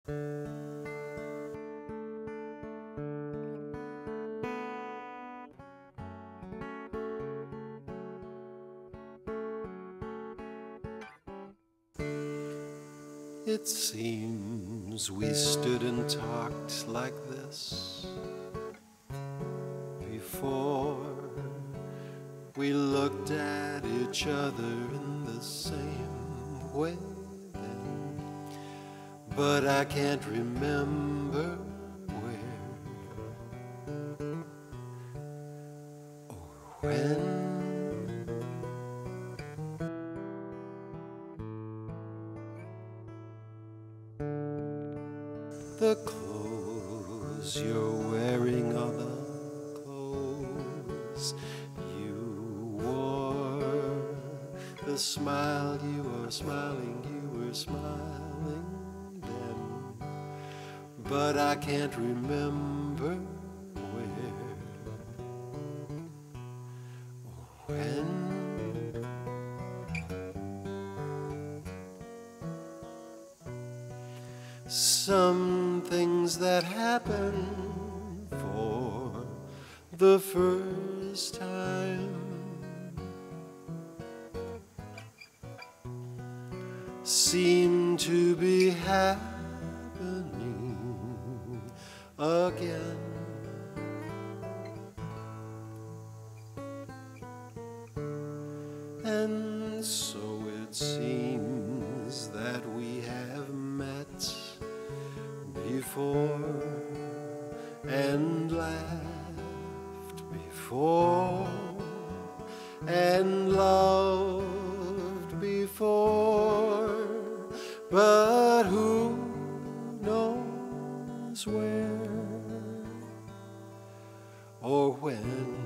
It seems we stood and talked like this before we looked at each other in the same way then, but I can't remember where or when. The clothes you're wearing are the clothes you wore. The smile you are smiling, you were smiling then, but I can't remember where or when. Some things that happen for the first time seem to be happening again. And so it seems that we have met before and laughed before and loved before, but who knows where or when.